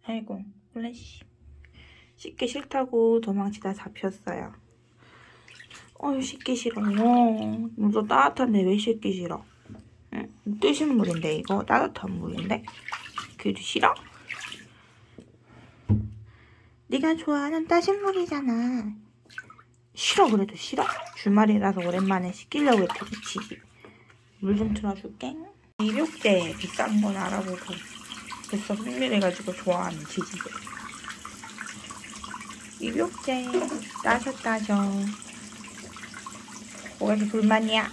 아이고 플래시. 씻기 싫다고 도망치다 잡혔어요. 씻기 싫어요. 물도 따뜻한데 왜 씻기 싫어? 응? 뜨신 물인데 이거 따뜻한 물인데? 그래도 싫어? 네가 좋아하는 따신 물이잖아. 싫어 그래도 싫어? 주말이라서 오랜만에 씻기려고 했더니 치지. 물 좀 틀어줄게. 입욕제 비싼 건 알아보고 벌써 흥미해가지고 좋아하는 지지들. 입욕제 따셔. 뭐가 이렇게 불만이야?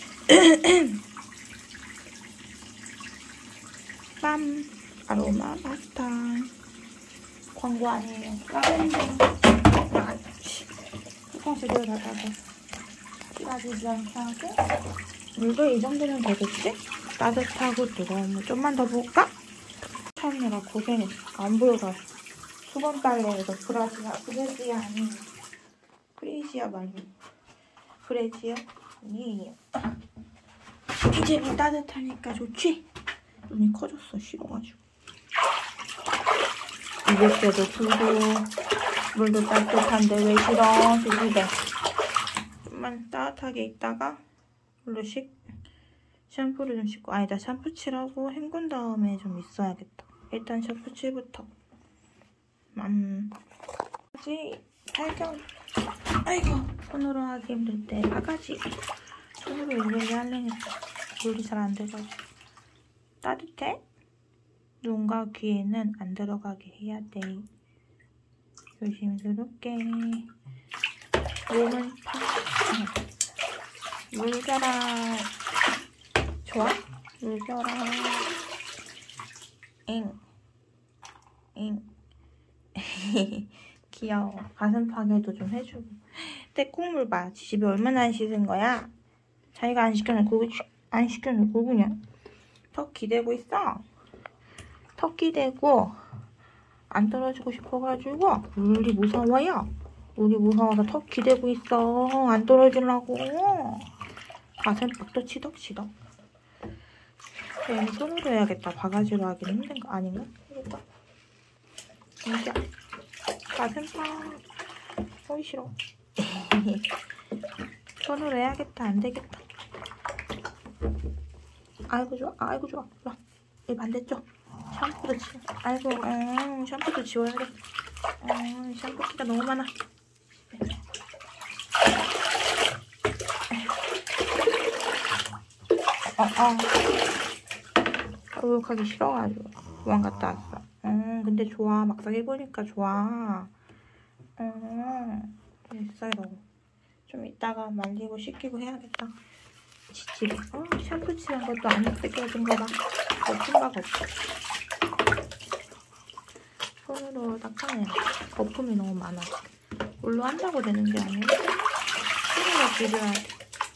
빰 아로마 파스타 광고 아니에요. 라벤더. 뚜껑 제대로 닫아서 찌라지지 않게 하고. 물도 이 정도면 되겠지? 따뜻하고 뜨거운 물 좀만 더 볼까? 참느라 고생했어. 안 보여서 수건 빨래에서 브레지아 아니에요. 프레지아 말고 브레지아 아니에요. 이제 물 따뜻하니까 좋지? 눈이 커졌어 싫어가지고. 입욕제도 풀고 물도 따뜻한데 왜 싫어? 지지배. 좀만 따뜻하게 있다가 물로 샴푸를 좀 씻고. 아니다, 샴푸 칠하고 헹군 다음에 좀 있어야겠다. 일단 샴푸 칠부터. 바가지 발견. 아이고 손으로 하기 힘들 때 바가지 손으로 일일이 하려니까 물이 잘 안 돼가지고. 따뜻해? 눈과 귀에는 안 들어가게 해야 돼. 조심스럽게. 몸은 물겨라. 좋아? 물겨라. 잉. 귀여워. 가슴 파괴도 좀 해주고. 근데 콧물 봐. 집에 얼마나 안 씻은 거야? 자기가 안 시켜놓고 그냥 턱 기대고 있어. 턱 기대고 안 떨어지고 싶어가지고 물이 무서워요. 물이 무서워서 턱 기대고 있어. 안 떨어지려고. 가슴팍도 치덕치덕. 얘는 손으로 해야겠다. 바가지로 하긴 힘든 거 아닌가? 해볼까? 진짜 가슴팍. 어이 싫어. 손으로 해야겠다. 안 되겠다. 아이고 좋아. 좋아. 이 반대쪽. 샴푸도 지워. 아이고 샴푸도 지워야겠다. 샴푸기가 너무 많아. 하기 싫어가지고 도망갔다 왔어. 근데 좋아. 막상 해보니까 좋아. 됐어요. 좀 이따가 말리고 씻기고 해야겠다. 지치게. 샴푸 칠한 것도 안 뜯겨진 거 봐. 거품가 거품. 손으로 닦아내야 돼. 거품이 너무 많아. 물로 한다고 되는 게 아니고 손으로 비벼야 돼.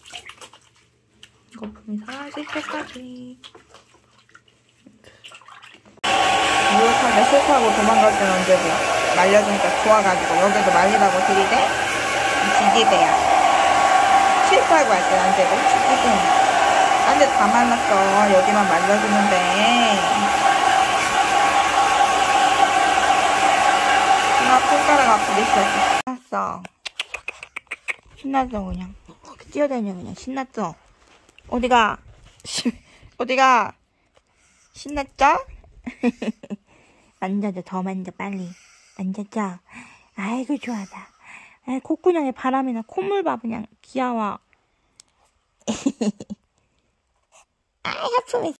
거품이 사라질 때까지. 목욕하다 실수하고 도망갈 때는 언제고. 말려주니까 좋아가지고 여기도 말리라고 들이대? 지지배야. 실수하고 할 때 언제고? 지지배. 딴 데 다 말랐어. 여기만 말려주는데. 손가락 아프기 시작했어. 신났어 그냥. 뛰어다녀 그냥. 신났어. 어디가? 신났죠? 만져줘. 더 만져 빨리. 만져줘. 아이고 좋아다. 콧구멍에 바람이나 콧물 봐 그냥. 귀여워. 하품이